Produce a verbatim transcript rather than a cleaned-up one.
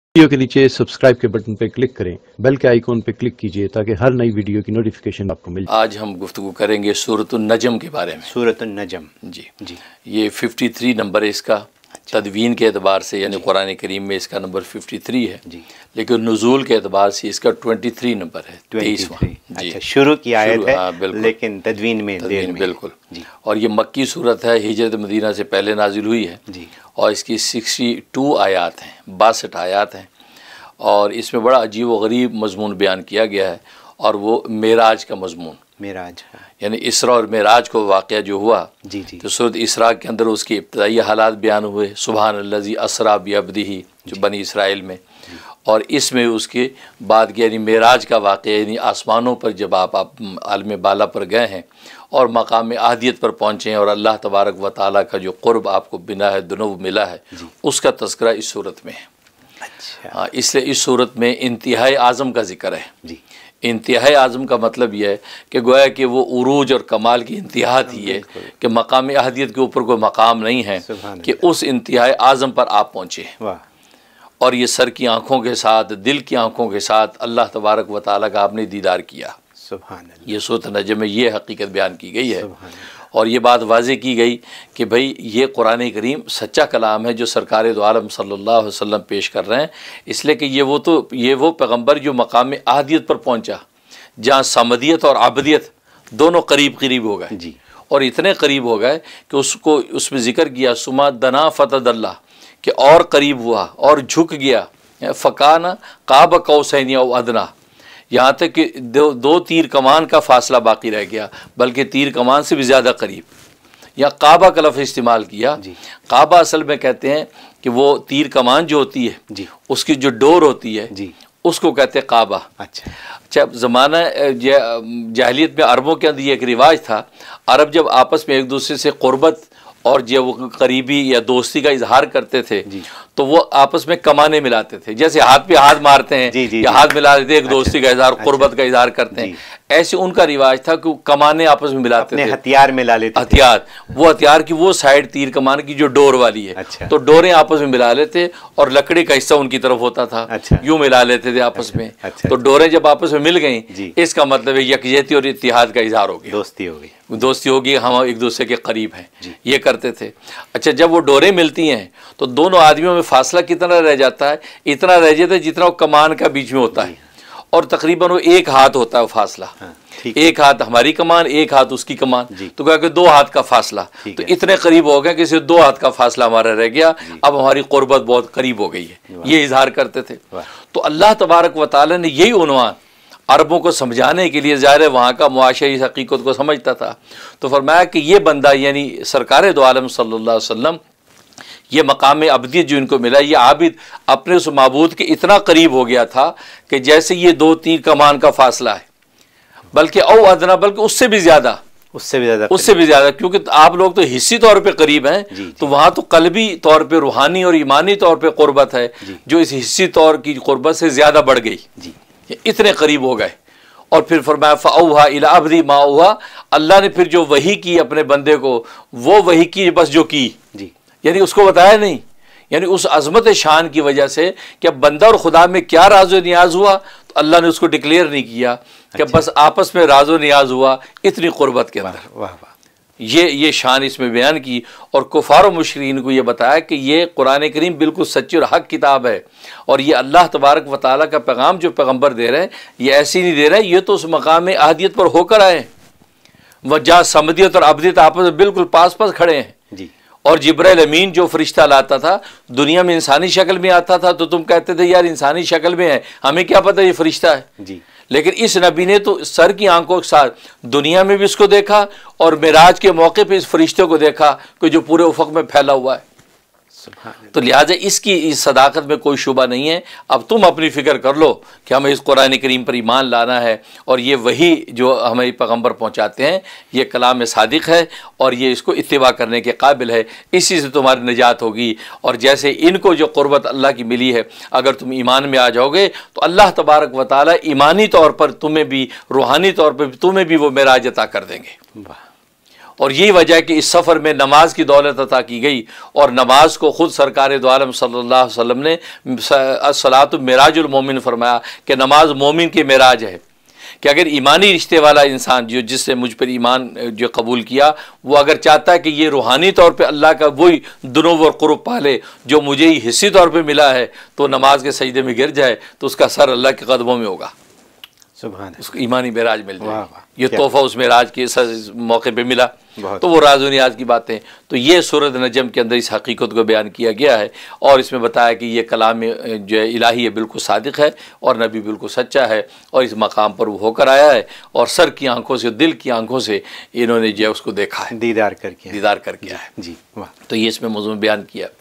Video के नीचे subscribe के बटन पर क्लिक करें, बेल के आइकॉन पर क्लिक कीजिए ताकि हर नई वीडियो की नोटिफिकेशन आपको मिल जाए। आज हम गुफ्तगू करेंगे सूरतुन नजम के बारे में। सूरतुन नजम जी जी ये तिरेपन नंबर है इसका। अच्छा। तदवीन के एतबार से यानी कुरान करीम में इसका नंबर तिरेपन है जी, लेकिन नुज़ूल के एतबार से इसका तेईस नंबर है, तेईसवां। अच्छा, शुरू की आयत है, हाँ, लेकिन तदवीन में देर में बिल्कुल जी। और ये मक्की सूरत है, हिजरत मदीना से पहले नाजिल हुई है जी। और इसकी बासठ आयात हैं, बासठ आयात हैं और इसमें बड़ा अजीब व गरीब मजमून बयान किया गया है और वो मेराज का मजमून, मेराज यानी इसरा और मेराज को वाक़या जो हुआ जी जी। तो सूरत इसरा के अंदर उसके इब्तदाई हालात बयान हुए, सुबहान अल्लज़ी असरा बिअब्दिही जो बनी इसराइल में, और इसमें उसके बाद यानी मेराज का वाक़या यानी आसमानों पर जब आप, आप आलम बाला पर गए हैं और मकाम आहदियत पर पहुँचे हैं और अल्लाह तबारक व तआला का जो क़ुर्ब आपको बिना है दुनू मिला है, उसका तज़किरा इस सूरत में है। अच्छा। इसलिए इस सूरत में इंतहाई आज़म का जिक्र है जी। इंतहाई आज़म का मतलब यह है कि गोया कि वो उरूज और कमाल की इंतहा थी है कि मकाम अहदियत के ऊपर कोई मकाम नहीं है कि उस इंतहाई आज़म पर आप पहुँचे और ये सर की आँखों के साथ, दिल की आँखों के साथ अल्लाह तबारक व तआला का आपने दीदार किया। ये सूरत नजम में ये हकीकत बयान की गई है और ये बात वाज़े की गई कि भाई ये कुरान करीम सच्चा कलाम है जो सरकार दो आलम सल्लल्लाहु अलैहि वसल्लम पेश कर रहे हैं, इसलिए कि ये वो तो ये वो पैगम्बर जो मकाम आहदियत पर पहुंचा जहाँ समदियत और आबदियत दोनों करीब करीब हो गए जी। और इतने करीब हो गए कि उसको उसमें ज़िक्र किया सुमा दना फ़तदल्ला कि और करीब हुआ और झुक गया, फ़काना काब कौसैन औ अदना, यहाँ तक कि दो, दो तीर कमान का फासला बाकी रह गया, बल्कि तीर कमान से भी ज़्यादा करीब। या काबा का लफ्ज़ इस्तेमाल किया। काबा असल में कहते हैं कि वो तीर कमान जो होती है जी, उसकी जो डोर होती है जी, उसको कहते हैं काबा। अच्छा अच्छा ज़माना जाहिलियत में अरबों के अंदर ये एक रिवाज था, अरब जब आपस में एक दूसरे से क़ुर्बत और जब वो करीबी या दोस्ती का इजहार करते थे तो वो आपस में कमाने मिलाते थे, जैसे हाथ पे हाथ मारते हैं जी, जी, या हाथ मिला देते एक दोस्ती का इजहार, कुर्बत का इजहार करते हैं, ऐसे उनका रिवाज था कि कमाने आपस में मिलाते थे, हथियार मिला लेते, हथियार वो हथियार की वो साइड तीर कमान की जो डोर वाली है अच्छा। तो डोरें आपस में मिला लेते और लकड़ी का हिस्सा उनकी तरफ होता था अच्छा। यूं मिला लेते थे आपस में अच्छा। तो डोरें जब आपस में मिल गई इसका मतलब है यकजहती और इत्तिहाद का इजहार हो गया, दोस्ती हो गई, दोस्ती होगी, हम एक दूसरे के करीब हैं, ये करते थे। अच्छा जब वो डोरें मिलती हैं तो दोनों आदमियों में फासला कितना रह जाता है, इतना रह जाता है जितना वो कमान का बीच में होता है और तकरीबन वो एक हाथ होता है वो फासला हाँ, एक हाथ हमारी कमान, एक हाथ उसकी कमान, तो क्या कि दो हाथ का फासला, तो इतने करीब हो गया कि सिर्फ दो हाथ का फासला हमारा रह गया, अब हमारी कुर्बत बहुत करीब हो गई है, ये इजहार करते थे। तो अल्लाह तबारक व तआला ने यही उन्वान अरबों को समझाने के लिए, ज़ाहिर है वहाँ का मुआशरा इस हकीकत को समझता था, तो फरमाया कि ये बंदा यानी सरकार दो आलम सल्लल्लाहु अलैहि वसल्लम ये मकाम अबदियत जो इनको मिला, ये आबिद अपने उस माबूद के इतना करीब हो गया था कि जैसे ये दो तीर कमान का फासला है, बल्कि औ अदना बल्कि उससे भी ज़्यादा, उससे भी ज़्यादा उससे भी ज़्यादा क्योंकि आप लोग तो हिस्सी तौर पे करीब हैं जी, जी। तो वहाँ तो कल्बी तौर पे, रूहानी और ईमानी तौर पे क़ुर्बत है जो इस हिस्सी तौर की क़ुर्बत से ज़्यादा बढ़ गई जी, इतने करीब हो गए। और फिर फरमाया फ़अौहा इला अब्दी मा औहा, अल्लाह ने फिर जो वही की अपने बंदे को, वो वही की बस जो की जी, यानी उसको बताया नहीं, यानी उस अजमत शान की वजह से कि अब बंदा और खुदा में क्या राजो नियाज हुआ तो अल्लाह ने उसको डिक्लेयर नहीं किया कि अच्छा। बस आपस में राजो नियाज हुआ इतनी क़ुर्बत के अंदर, वाह वाह ये ये शान इसमें बयान की और कुफार और मुशरिकीन को ये बताया कि ये कुरान करीम बिल्कुल सच्ची और हक किताब है और ये अल्लाह तबारक व तआला का पैगाम जो पैगम्बर दे रहे हैं ये ऐसी नहीं दे रहे, ये तो उस मकाम आहदियत पर होकर आए, वह जहाँ समदियत और अबदियत आपस में बिल्कुल पास पास खड़े हैं जी। और जिब्राइल अमीन जो फरिश्ता लाता था दुनिया में इंसानी शक्ल में आता था तो तुम कहते थे यार इंसानी शक्ल में है, हमें क्या पता ये फरिश्ता है जी, लेकिन इस नबी ने तो सर की आंखों के साथ दुनिया में भी इसको देखा और मेराज के मौके पे इस फरिश्ते को देखा कि जो पूरे उफक में फैला हुआ है, तो लिहाजा इसकी इस सदाकत में कोई शुबा नहीं है। अब तुम अपनी फ़िक्र कर लो कि हमें इस कुरान करीम पर ईमान लाना है और ये वही जो हमें पैगम्बर पहुँचाते हैं ये कलाम सादिक है और ये इसको इत्तिबा करने के काबिल है, इसी से तुम्हारी निजात होगी। और जैसे इनको जो क़ुर्बत अल्लाह की मिली है अगर तुम ईमान में आ जाओगे तो अल्लाह तबारक व तआला ईमानी तौर पर तुम्हें भी, रूहानी तौर पर तुम्हें भी वो मेराज अता कर देंगे। और यही वजह है कि इस सफ़र में नमाज की दौलत अता की गई और नमाज को ख़ुद सरकार दो आलम सल्लल्लाहु अलैहि वसल्लम ने अस्सलातु मिराजुल मोमिन फरमाया कि नमाज मोमिन की मिराज है, कि अगर ईमानी रिश्ते वाला इंसान जो जिससे मुझ पर ईमान जो कबूल किया, वो अगर चाहता है कि ये रूहानी तौर पे अल्लाह का वही दुनूव और क़ुर्ब पाले जो मुझे ही हिस्सी तौर पे मिला है, तो नमाज के सजदे में गिर जाए तो उसका सर अल्लाह के कदमों में होगा, उसको ईमानी मेराज मिल जाएगी। ये तोहफ़ा उस मेराज के इस मौके पे मिला। तो वो राज़-ओ-नियाज़ की बातें, तो ये सूरत नजम के अंदर इस हकीकत को बयान किया गया है और इसमें बताया कि ये कलाम जो है इलाही है, बिल्कुल सादिक है और नबी बिल्कुल सच्चा है और इस मकाम पर वो होकर आया है और सर की आंखों से, दिल की आंखों से इन्होंने जो है उसको देखा है, दीदार करके दीदार करके आया है। जी वाह। तो ये इसमें मौजूद बयान किया।